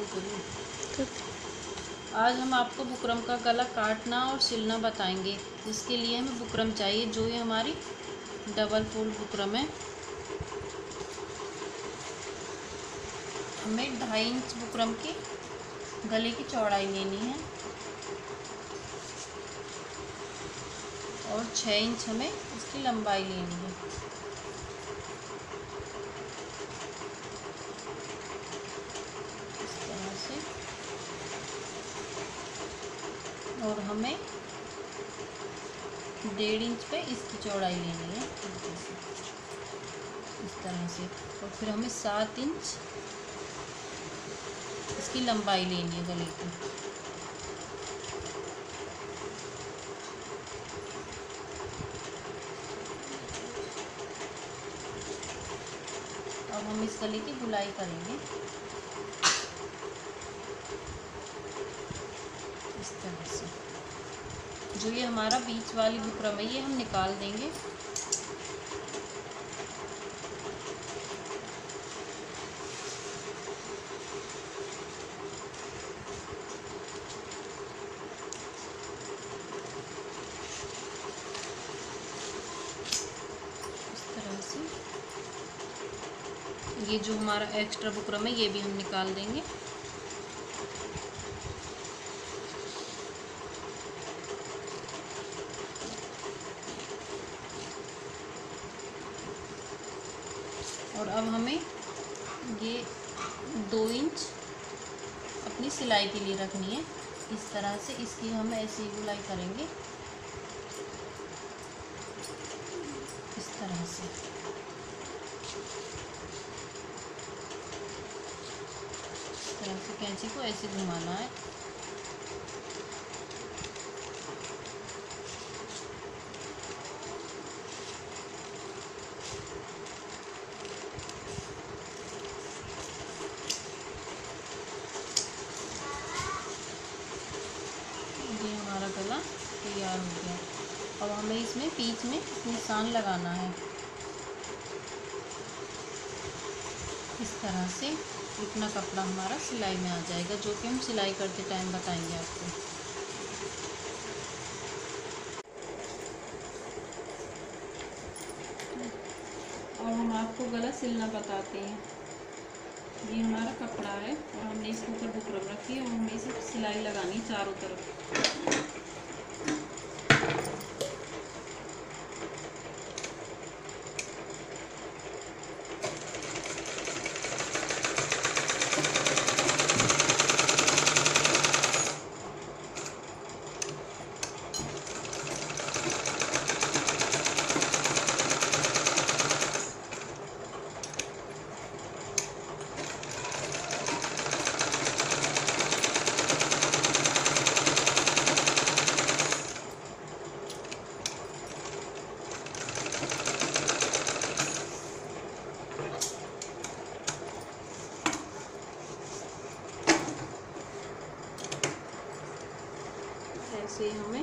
करूँ। आज हम आपको बुकरम का गला काटना और सिलना बताएंगे। इसके लिए हमें बुकरम चाहिए, जो ये हमारी डबल फोल्ड बुकरम है। हमें 2.5 इंच बुकरम की गले की चौड़ाई लेनी है और 6 इंच हमें इसकी लंबाई लेनी है। इस तरह से। और हमें 1.5 इंच पे इसकी चौड़ाई लेनी है, इस तरह से। और फिर हमें 7 इंच इसकी लंबाई लेनी है गले की। अब हम इस गले की गुलाई करेंगे इस तरह से। जो ये हमारा बीच वाली बुकरम है, ये हम निकाल देंगे। ये जो हमारा एक्स्ट्रा बुकरम है, ये भी हम निकाल देंगे। और अब हमें ये 2 इंच अपनी सिलाई के लिए रखनी है। इस तरह से इसकी हम ऐसे ही गुलाई करेंगे, इस तरह से। तरह से कैंची को ऐसे घुमाना है। ये हमारा गला तैयार हो गया। अब हमें इसमें बीच में निशान लगाना है, इस तरह से। इतना कपड़ा हमारा सिलाई में आ जाएगा, जो कि हम सिलाई करते टाइम बताएंगे आपको। और हम आपको गला सिलना बताते हैं। ये हमारा कपड़ा है और हमने इसके ऊपर बुकरम रखी है और हमें इसे सिलाई लगानी चारों तरफ। ऐसे हमें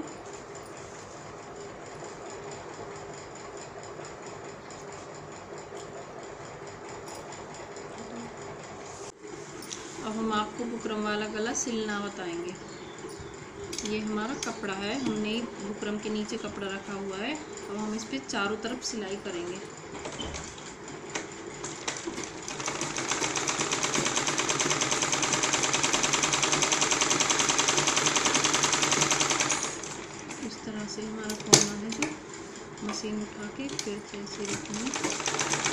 अब हम आपको बुकरम वाला गला सिलना बताएंगे। ये हमारा कपड़ा है, हमने बुकरम के नीचे कपड़ा रखा हुआ है। अब हम इस पे चारों तरफ सिलाई करेंगे। इस तरह से हमारा कोना है, जो मशीन उठा के फिर ऐसे रखेंगे।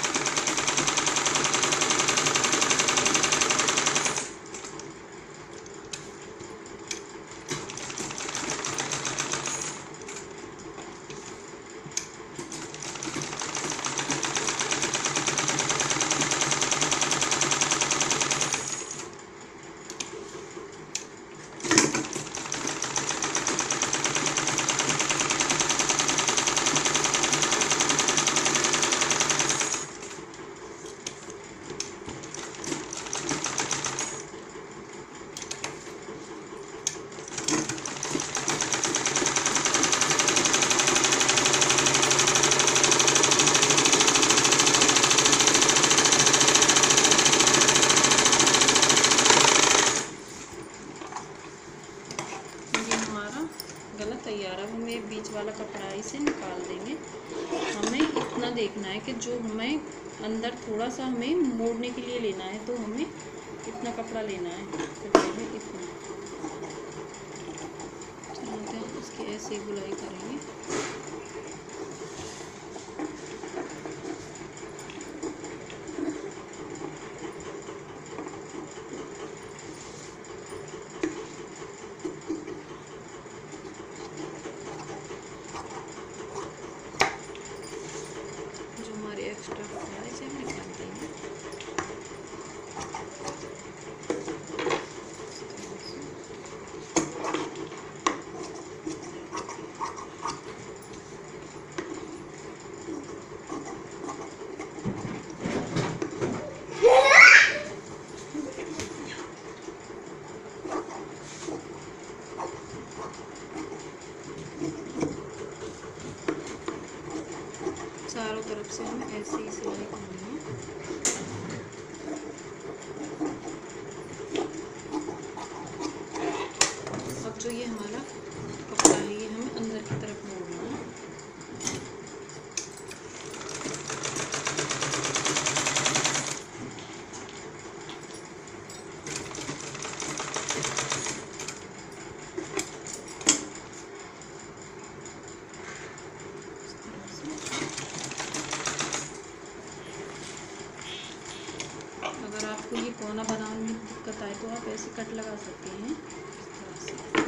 तैयार है। अब हमें बीच वाला कपड़ा इसे निकाल देंगे। हमें इतना देखना है कि जो हमें अंदर थोड़ा सा हमें मोड़ने के लिए लेना है, तो हमें इतना कपड़ा लेना है, इतना। चलो हम इसकी ऐसे गुलाई करेंगे। जो हमारे एक्स्ट्रा कपड़ा है इसे हम निकाल देंगे। चारों तरफ से हमें ऐसे ही सिलाई करनी है। अब जो ये हमारा कपड़ा है ये हमें अंदर की तरफ मोड़ना है। अगर आपको ये कोना बनाने में दिक्कत आए तो आप ऐसे कट लगा सकते हैं इस तरह से।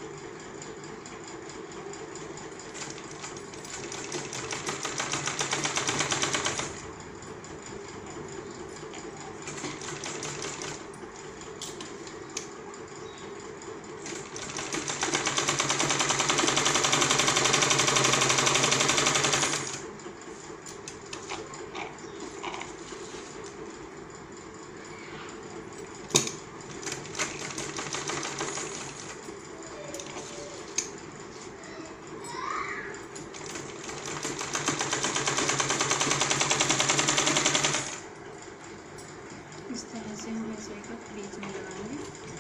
इस तरह से हम ऐसे कट बीच में लगाएंगे।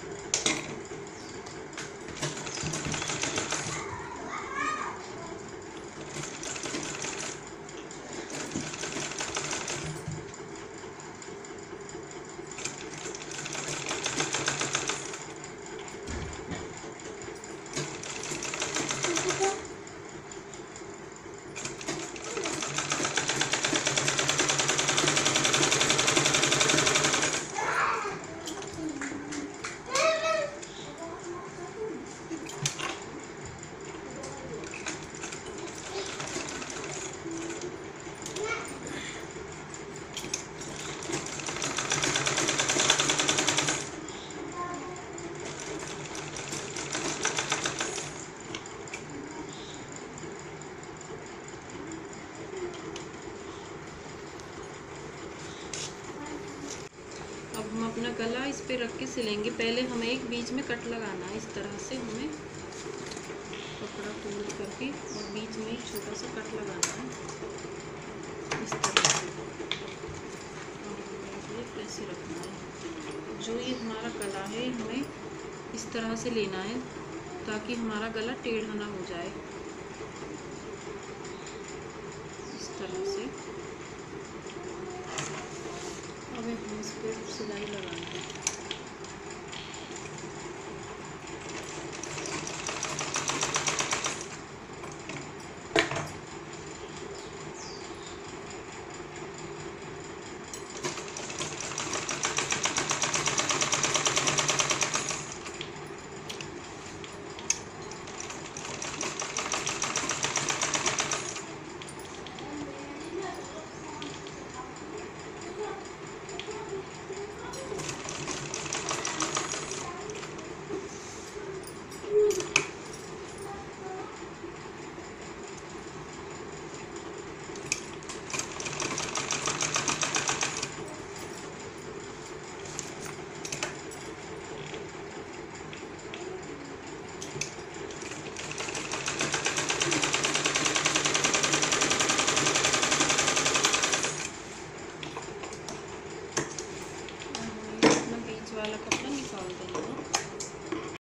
अब हम अपना गला इस पे रख के सिलेंगे। पहले हमें एक बीच में कट लगाना है। इस तरह से हमें कपड़ा फोल्ड करके और बीच में एक छोटा सा कट लगाना है इस तरह से, और ये ऐसे रखना है। जो ये हमारा गला है हमें इस तरह से लेना है ताकि हमारा गला टेढ़ा ना हो जाए। इस तरह से अब हम इस पर सिलाई लगाएंगे।